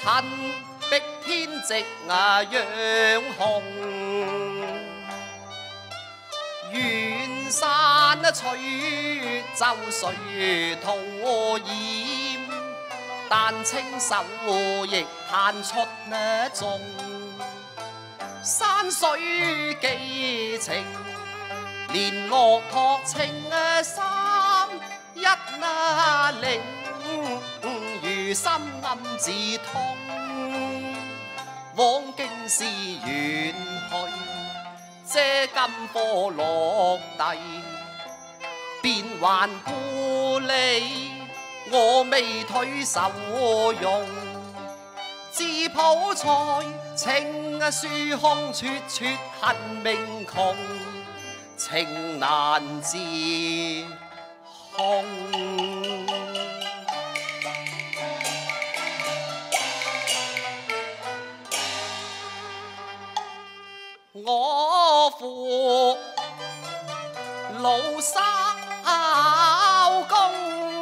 趁碧天夕阳红，远山吹奏谁徒染？但清秀亦弹出众，山水寄情，连乐托情深一领，如心暗自痛。往京师远去，借金科落地，便还故里。我未退受用，自抱才情书空咄咄恨命穷，情难自控。我父老少公，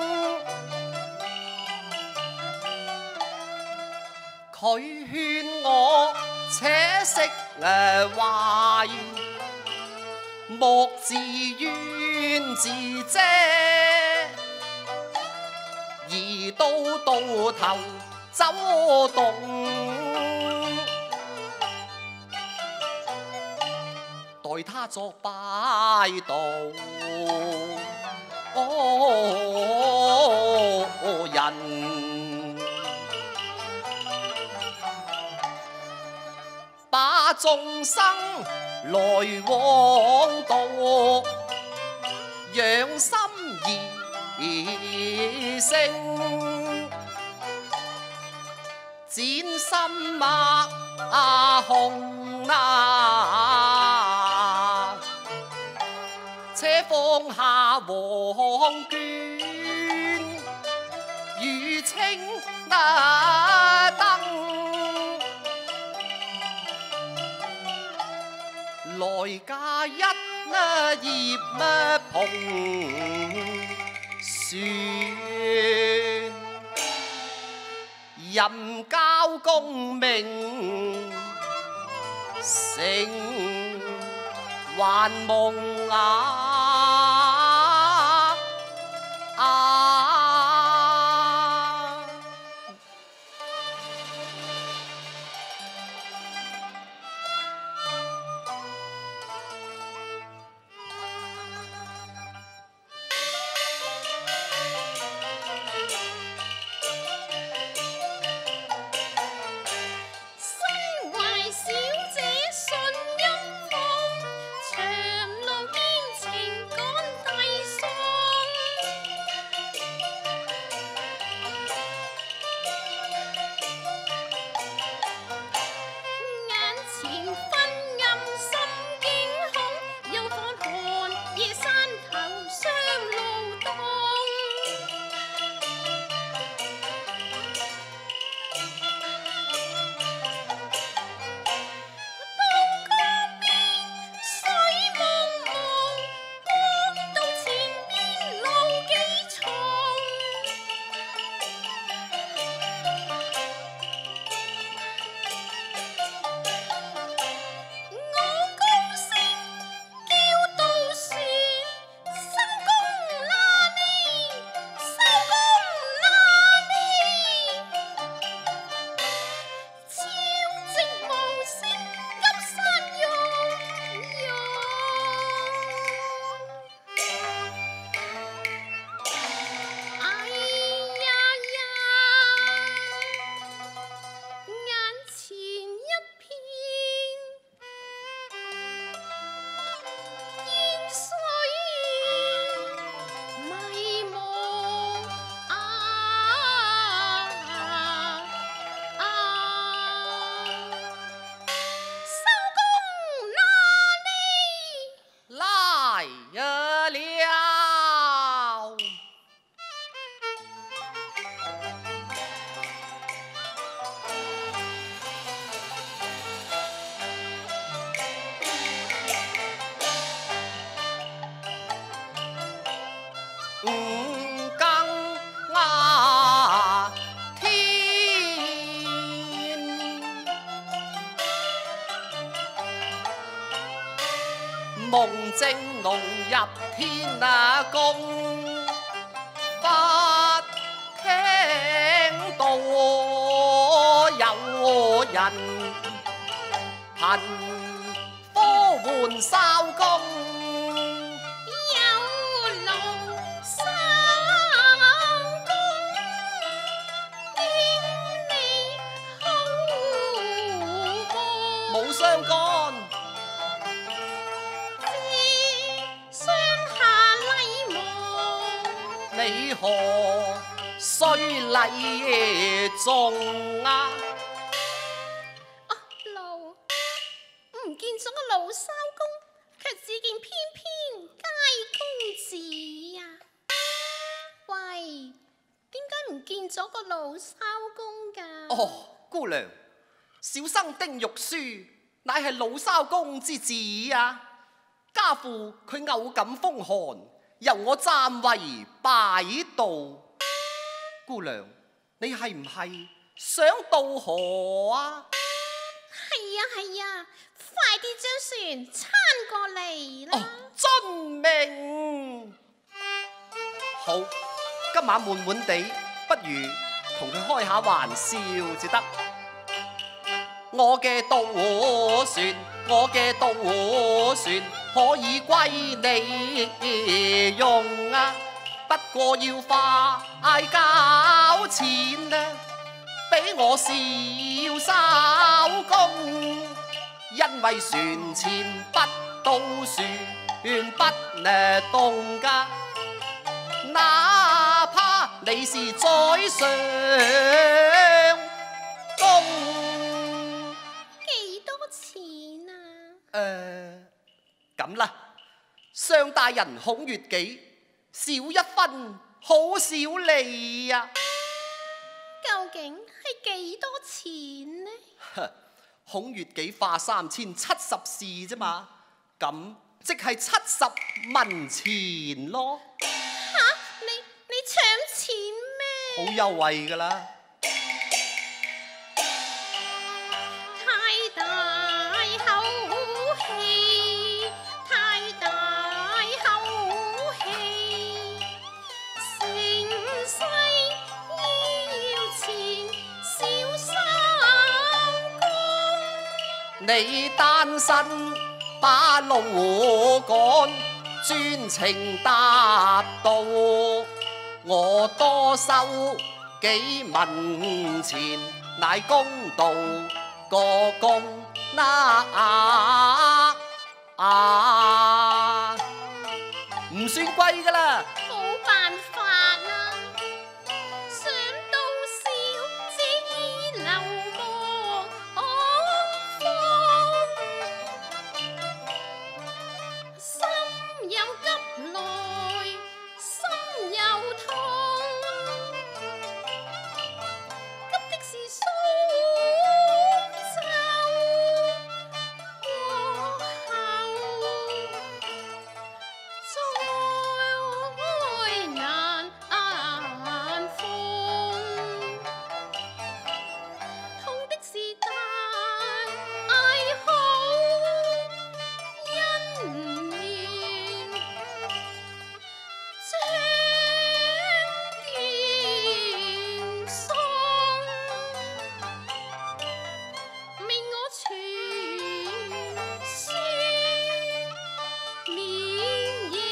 佢勸我且釋懷，莫自怨自遮，而到頭走動。待他作擺渡，人把眾生來往渡，養心而性，展心脈紅且放下黃絹，如青燈，來嫁一葉蓬船，任交功名成還夢小姐信音風，長路堅持入天宮，不聽到有人頻呼喚sau公。冇相干， 上下禮望， 你何須禮重啊？ 路唔見咗個老艄公，卻只見翩翩佳公子啊！喂，點解唔見咗個老艄公㗎？ 哦，姑娘。小生丁玉書，乃係老艄公之子啊！家父佢偶感風寒，由我暫為擺渡。姑娘，你係唔係想渡河啊？ 係啊，快啲將船撐過嚟啦！ 遵命。好，今晚悶悶地，不如同佢開下玩笑至得。我嘅渡船，我嘅渡船可以歸你用啊，不過要快交錢啊，俾我小艄公，因為船前不到船不動噶，哪怕你是宰相公。咁啦，相大人孔乙己少一分，好少利啊！ 究竟係幾多錢呢？ 孔乙己花3070士啫嘛，咁即係70文錢咯。 吓，你搶錢咩？ 好優惠噶啦！你單身把路趕，專程搭到，我多收幾文錢，乃公道個公唔算貴噶啦。 冇辦法啦，想到小子流亡，心有急來心有痛，急的是蘇州過後。災難逢，痛的是大好姻緣，將斷送，命我傳書連夜。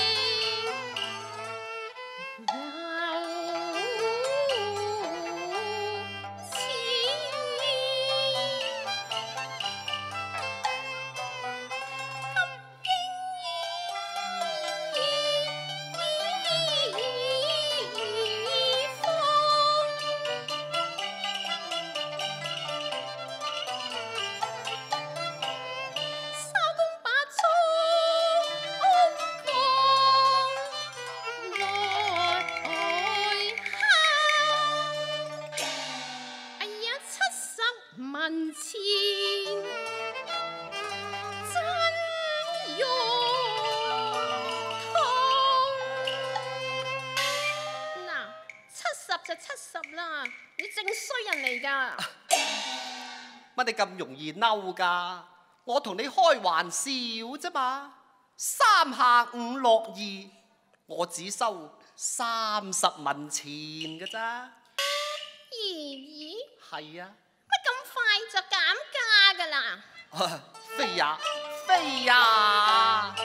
文錢真肉痛，嗱，70就70啦，你正衰人嚟㗎。 乜你咁容易嬲㗎？我同你開玩笑啫嘛。 三下五落二，我只收30文錢嘅咋。 咦？ 係啊。 乜咁快就減價㗎啦？ 飛呀飛呀！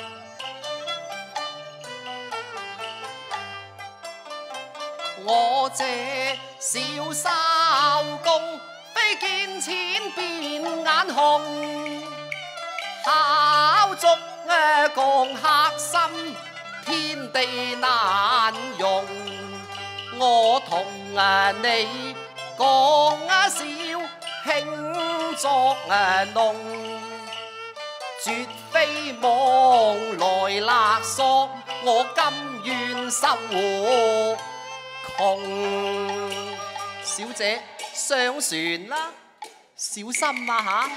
我這小艄公，非見錢變眼紅，考足共客心，天地難容。我同你講笑，慶作弄，絕非妄來勒索，我甘願受窮。小姐上船啦，小心啊嚇！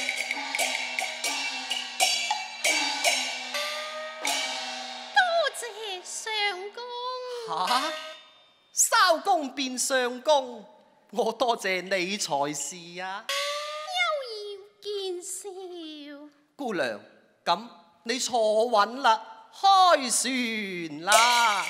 多謝相公。 嚇！艄公變相公，我多謝你才是啊！ 休要見笑。 姑娘，咁你坐穩啦，開船啦！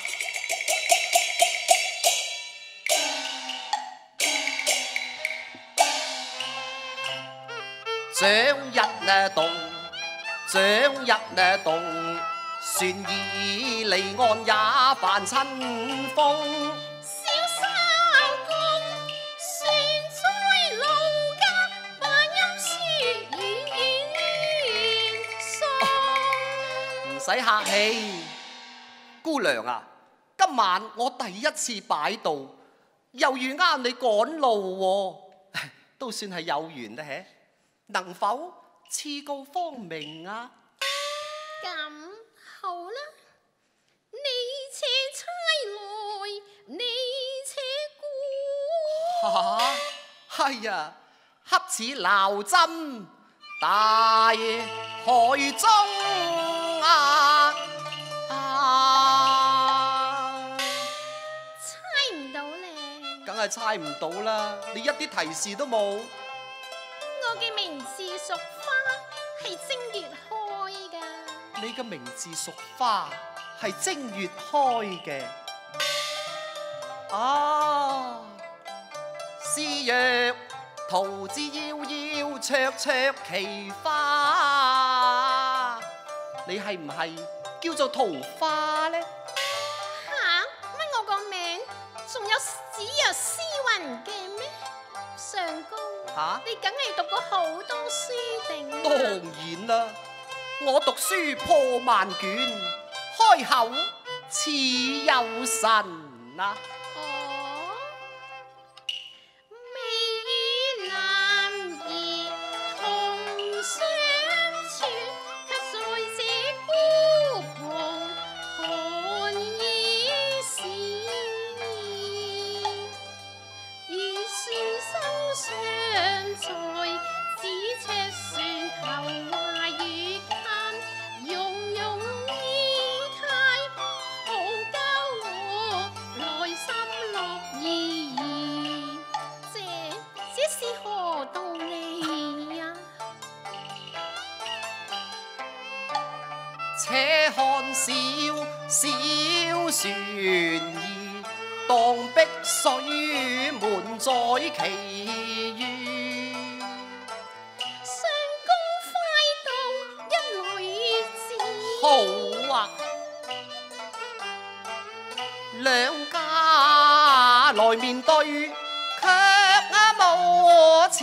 槳一動，槳一動，船兒離岸也泛春風。 小艄公，船在路家，把音書遠送。 唔使客氣，姑娘啊，今晚我第一次擺渡，又遇啱你趕路喎，都算係有緣啦嘿。能否賜告芳名啊？ 咁好啦，你且差來，你且顧。 嚇！係呀，恰似撈針大海中啊！ 猜唔到咧。 梗係猜唔到啦，你一啲提示都冇。 我嘅名字屬花，係正月開㗎。 你嘅名字屬花，係正月開嘅。啊，是若桃之夭夭，灼灼其花。你係唔係叫做桃花呢？ 吓？乜我個名仲有子若詩雲嘅咩？相公，你梗係讀過好多書定？ 當然啦，我讀書破萬卷，開口似有神啊！ 哦，美與男兒同相處，卻在這孤蓬寒夜時，如船心相在，咫尺船頭話語間，融融意態，好交我內心樂意。這是何道理呀？ 且看小小船兒，當碧水滿載其餘。 相公快到一女子。 好啊，兩家來面對，卻無詞。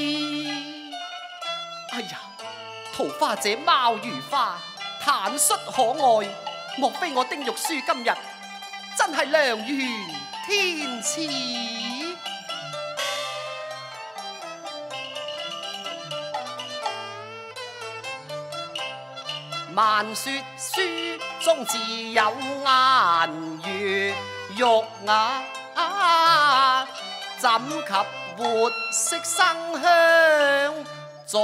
哎呀，桃花姐貌如花，坦率可愛，莫非我丁玉書今日真係良緣天賜？萬說書中自有顏如玉啊，怎及活色生香在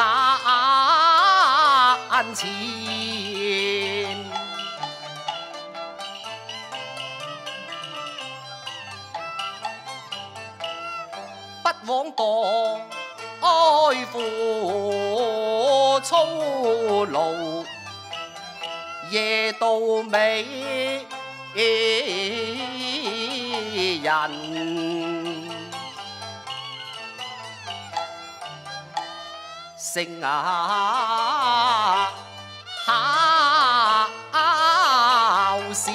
眼前？不枉墮哀父操勞， 夜到美人，聲啊考試，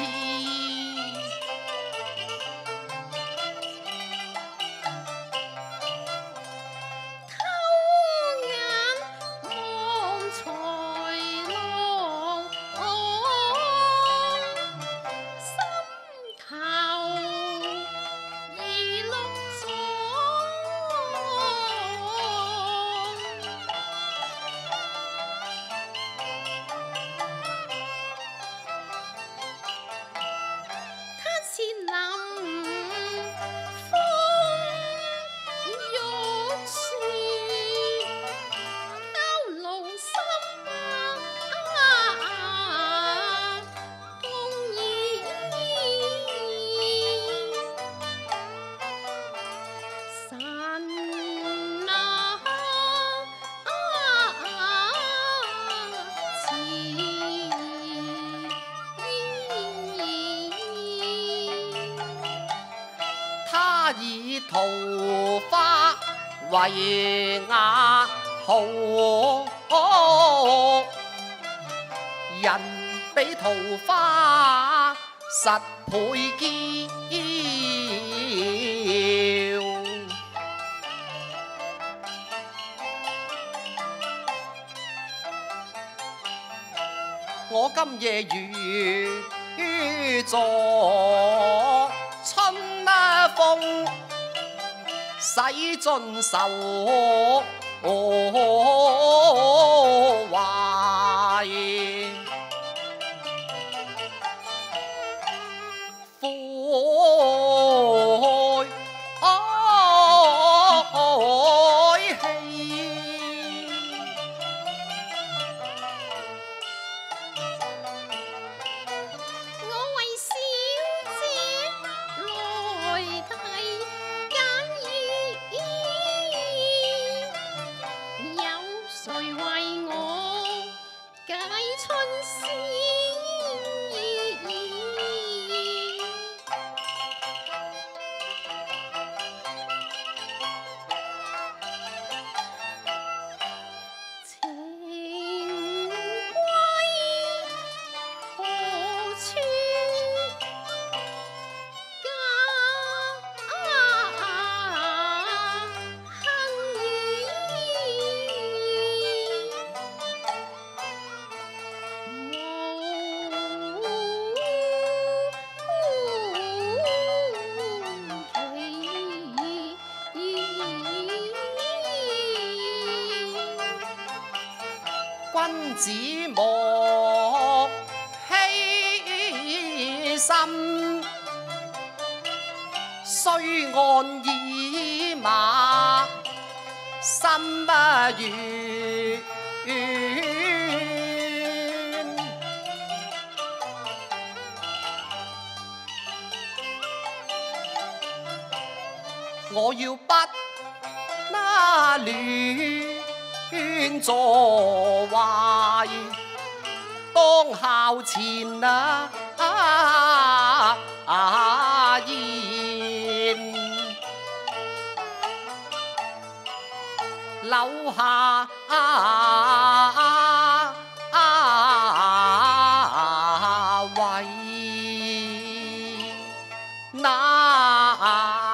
以桃花為雅號，人比桃花實配嬌。我今夜遇咗春風，洗盡愁懷，悔氣。君子莫欺心，雖岸以馬心軟。我要不那亂坐懷，當校前言，留下為那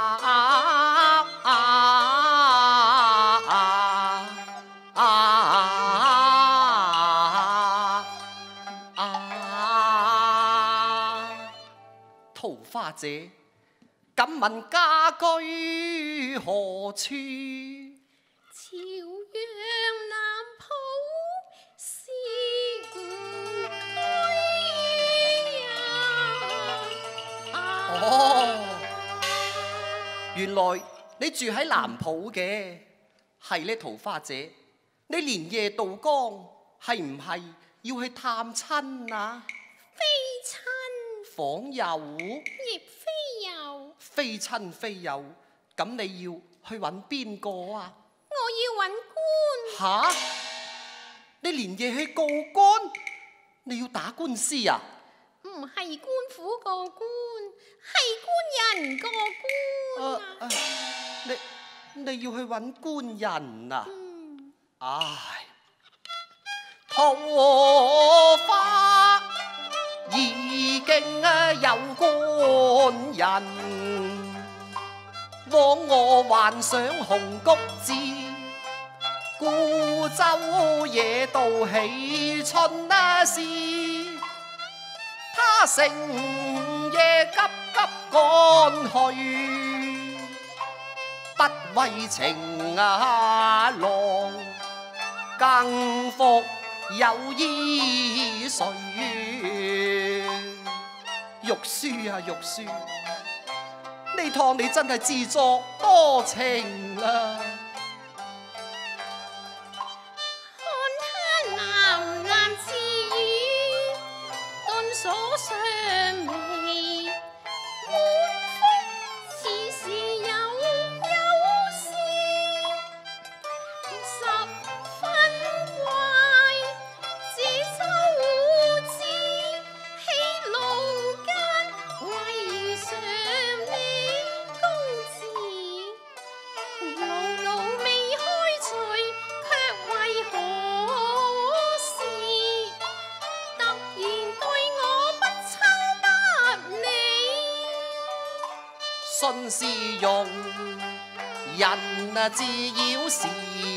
桃花姐，敢問家居何處？ 朝陽南浦是吾居呀！ 哦，原來你住喺南浦嘅，係呢桃花姐，你連夜渡江，係唔係要去探親啊？ 非親訪友？ 亦非友。 非親非友，咁你要去揾邊個啊？ 我要揾官。 吓？你連夜去告官？ 你要打官司啊？ 唔係官府個官，係官人個官啊！ 你要去揾官人啊？唉，桃花已經有官人，枉我幻想紅谷字，孤舟野渡喜春事。他成夜急急趕去，不為情郎，更復有依誰？玉書啊玉書，呢趟你真係自作多情啦！ 看他喃喃自語，頓鎖雙眉，滿腹似是有事，十分怪，自周知，喜怒間為常理公事，牢牢未開除，卻為何事？突然對我不親不理， 信是用人自擾事，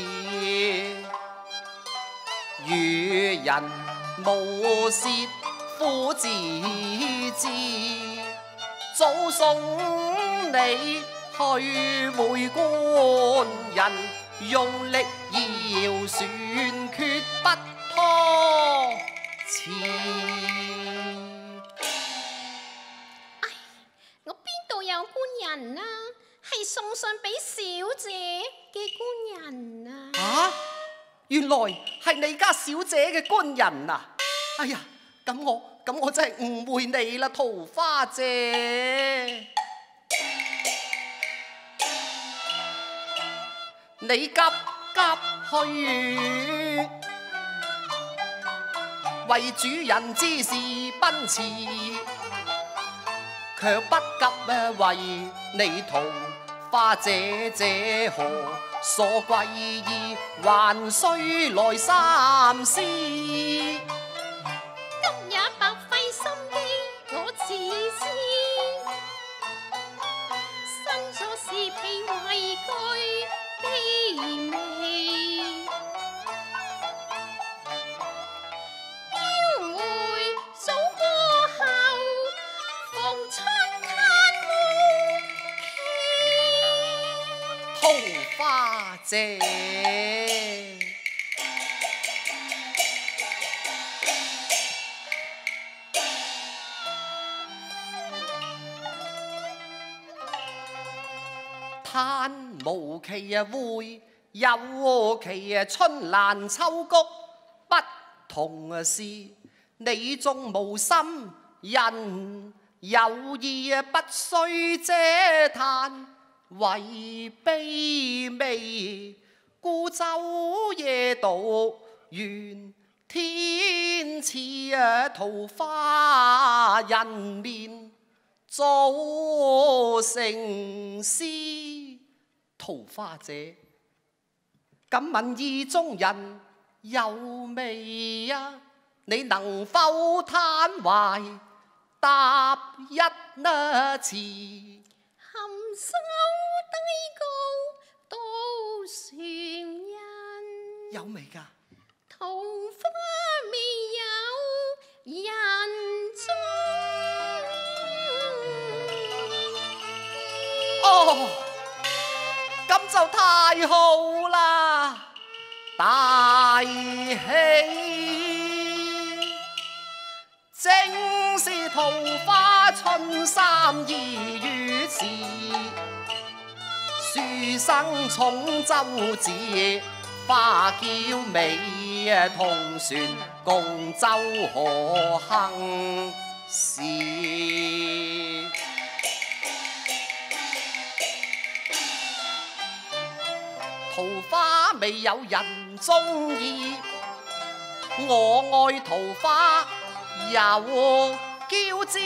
與人無涉苦自知。早送你去會官人，用力搖船決不拖遲。 我邊度有官人啊？係送信俾小姐嘅官人啊！ 啊！原來係你家小姐嘅官人啊！哎呀，咁我真係誤會你啦，桃花姐。你急急去，為主人之事奔馳，卻不及為你桃花姐這何所歸依，還需來三思。 今也白費心機，我自知，身咗是被畏懼卑微，標會早過後，逢春嘆無期。 桃花姐，嘆無期會有期，春蘭秋菊不同事。你縱無心，人有意不須嗟嘆，為卑微，孤舟夜渡願天賜桃花人面做成詩。桃花姐，敢問意中人有未啊？你能否攤懷答一詞？ 含羞低告到船人， 有未㗎？ 桃花未有人蹤。 哦，咁就太好啦！大喜，正是桃花春三二月時，樹生重舟子，花嬌美，同船共舟何幸事？桃花未有人中意，我愛桃花有驕之。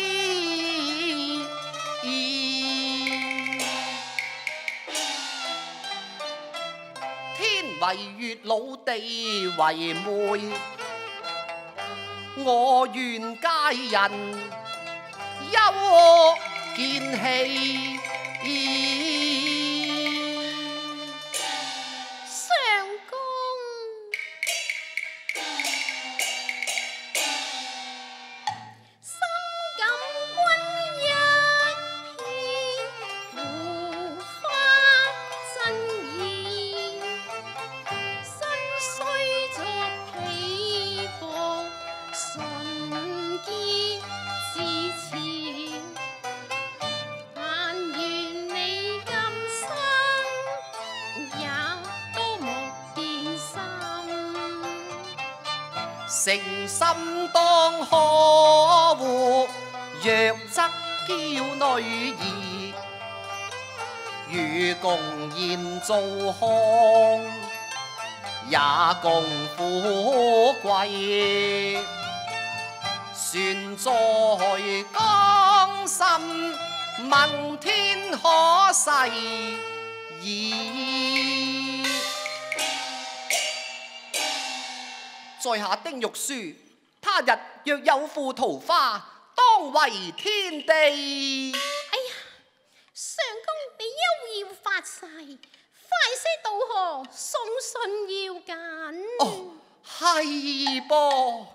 天為月老，地為媒，我願佳人休見氣。 相公，心感君一片胡花真意，身雖作婢僕，純潔至前。但願你今生也多莫變心。 誠心當呵護，弱則嬌女兒。與共宴做康，也共富貴。船在江心，問天可誓言。在下丁玉書，他日若有負桃花，當為天地。 哎呀，相公你休要發誓，快些渡河送信要緊。 哦，係噃。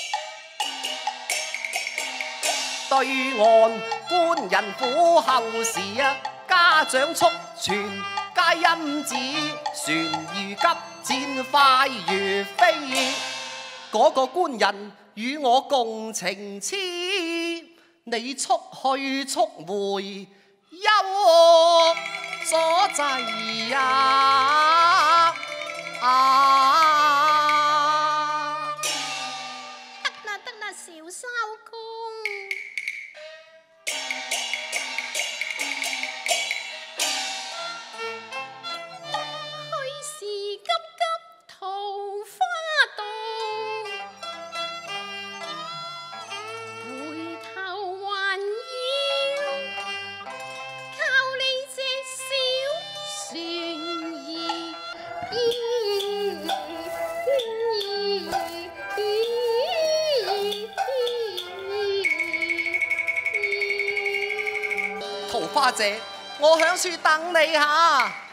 對岸官人府後時啊，家長速傳皆因子，船如急箭快如飛。嗰個官人與我共情痴，你速去速回，休阻滯呀！ 得啦，小艄公。去時急急桃花渡，回頭還要靠你隻小船兒。 桃花姐，我響處等你下。